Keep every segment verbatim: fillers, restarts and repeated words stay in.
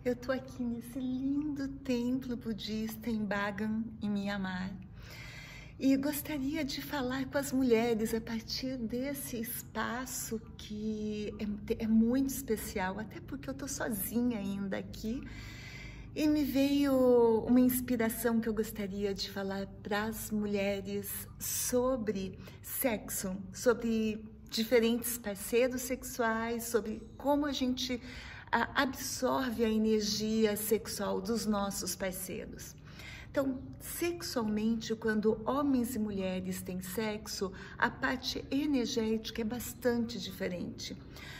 eu tô aqui nesse lindo templo budista em Bagan, em Mianmar, e gostaria de falar com as mulheres a partir desse espaço que é, é muito especial, até porque eu tô sozinha ainda aqui, e me veio uma inspiração que eu gostaria de falar para as mulheres sobre sexo, sobre diferentes parceiros sexuais, sobre como a gente a, absorve a energia sexual dos nossos parceiros. Então, sexualmente, quando homens e mulheres têm sexo, a parte energética é bastante diferente.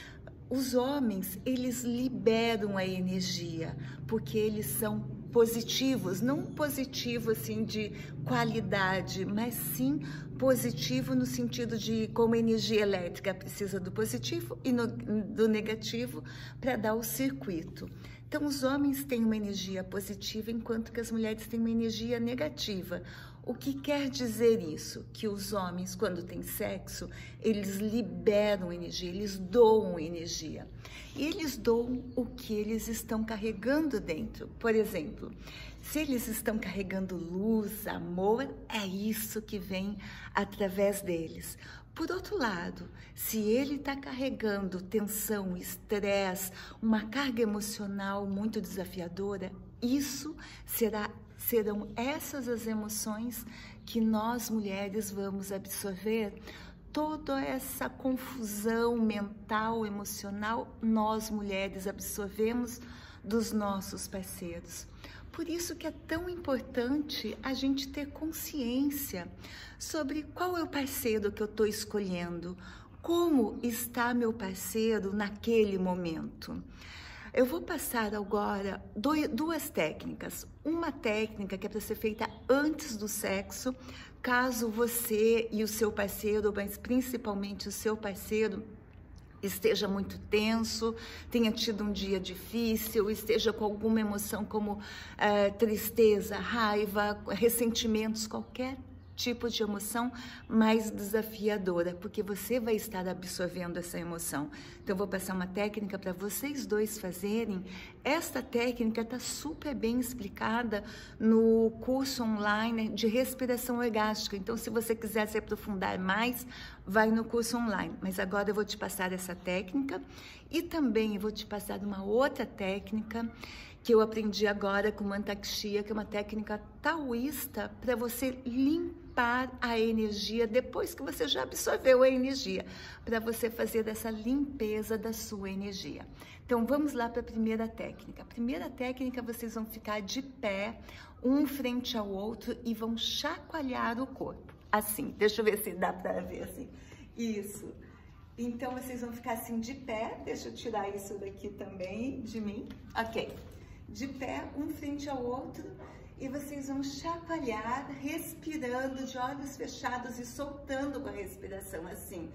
Os homens, eles liberam a energia, porque eles são positivos, não positivo assim de qualidade, mas sim positivo no sentido de como energia elétrica precisa do positivo e no, do negativo para dar o circuito. Então, os homens têm uma energia positiva, enquanto que as mulheres têm uma energia negativa. O que quer dizer isso? Que os homens, quando têm sexo, eles liberam energia, eles doam energia. E eles doam o que eles estão carregando dentro. Por exemplo, se eles estão carregando luz, amor, é isso que vem através deles. Por outro lado, se ele está carregando tensão, estresse, uma carga emocional muito desafiadora, isso será, serão essas as emoções que nós mulheres vamos absorver. Toda essa confusão mental, emocional, nós mulheres absorvemos dos nossos parceiros. Por isso que é tão importante a gente ter consciência sobre qual é o parceiro que eu estou escolhendo, como está meu parceiro naquele momento. Eu vou passar agora duas técnicas. Uma técnica que é para ser feita antes do sexo, caso você e o seu parceiro, mas principalmente o seu parceiro, esteja muito tenso, tenha tido um dia difícil, esteja com alguma emoção como eh, tristeza, raiva, ressentimentos, qualquer tipo de emoção mais desafiadora, porque você vai estar absorvendo essa emoção. Então, eu vou passar uma técnica para vocês dois fazerem. Esta técnica está super bem explicada no curso online de respiração orgástica. Então, se você quiser se aprofundar mais, vai no curso online. Mas agora eu vou te passar essa técnica e também eu vou te passar uma outra técnica que eu aprendi agora com Mantakshia, que é uma técnica taoísta para você limpar a energia depois que você já absorveu a energia, para você fazer essa limpeza da sua energia. Então, vamos lá para a primeira técnica. A primeira técnica, vocês vão ficar de pé, um frente ao outro e vão chacoalhar o corpo. Assim, deixa eu ver se dá para ver assim. Isso. Então, vocês vão ficar assim de pé. Deixa eu tirar isso daqui também de mim. Ok. De pé, um frente ao outro, e vocês vão chacoalhar, respirando de olhos fechados e soltando com a respiração, assim.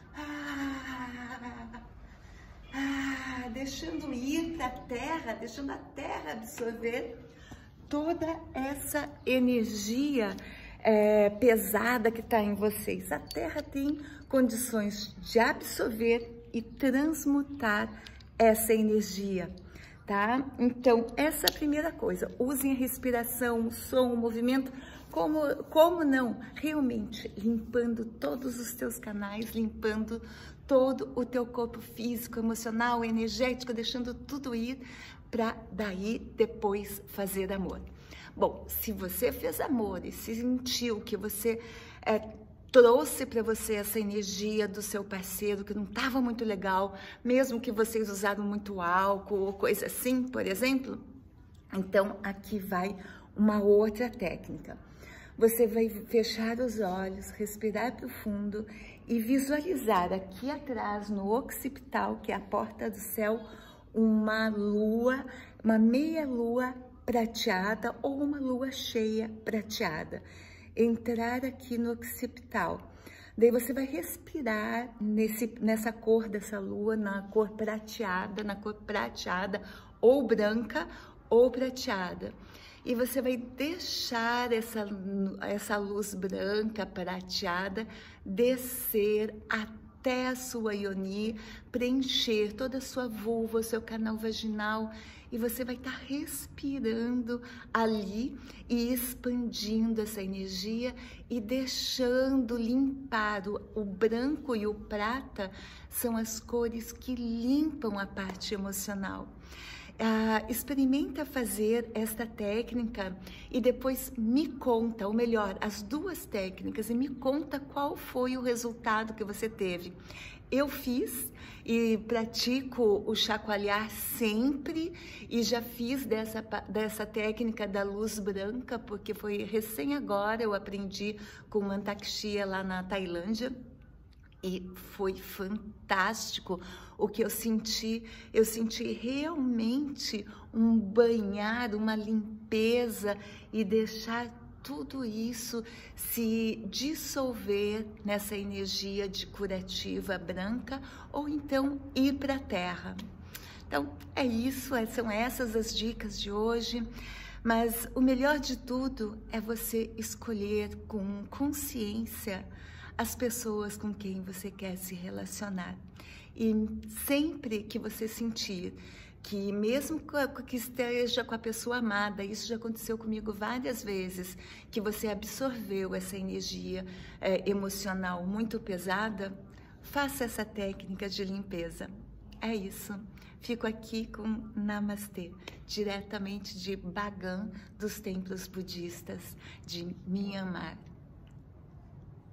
Ah, ah, deixando ir para a terra, deixando a terra absorver toda essa energia é, pesada que está em vocês. A terra tem condições de absorver e transmutar essa energia. Tá? Então, essa é a primeira coisa. Usem a respiração, o som, o movimento, como, como não? Realmente limpando todos os teus canais, limpando todo o teu corpo físico, emocional, energético, deixando tudo ir para daí depois fazer amor. Bom, se você fez amor e se sentiu que você é, trouxe para você essa energia do seu parceiro que não estava muito legal, mesmo que vocês usaram muito álcool ou coisa assim, por exemplo, então aqui vai uma outra técnica. Você vai fechar os olhos, respirar profundo e visualizar aqui atrás, no occipital, que é a porta do céu, uma lua, uma meia lua prateada ou uma lua cheia prateada. Entrar aqui no occipital. Daí você vai respirar nesse, nessa cor dessa lua, na cor prateada, na cor prateada ou branca ou prateada. E você vai deixar essa, essa luz branca prateada descer até a sua yoni, preencher toda a sua vulva, o seu canal vaginal, e você vai estar respirando ali e expandindo essa energia e deixando limpar. O, o branco e o prata são as cores que limpam a parte emocional. Ah, experimenta fazer esta técnica e depois me conta, ou melhor, as duas técnicas, e me conta qual foi o resultado que você teve. Eu fiz e pratico o chacoalhar sempre, e já fiz dessa, dessa técnica da luz branca, porque foi recém agora eu aprendi com Mantakshia lá na Tailândia. E foi fantástico o que eu senti. Eu senti realmente um banhar, uma limpeza, e deixar tudo isso se dissolver nessa energia de curativa branca, ou então ir para a terra. Então é isso, são essas as dicas de hoje. Mas o melhor de tudo é você escolher com consciência as pessoas com quem você quer se relacionar. E sempre que você sentir que, mesmo que esteja com a pessoa amada, isso já aconteceu comigo várias vezes, que você absorveu essa energia é, emocional muito pesada, faça essa técnica de limpeza. É isso. Fico aqui com Namastê, diretamente de Bagan, dos templos budistas de Myanmar.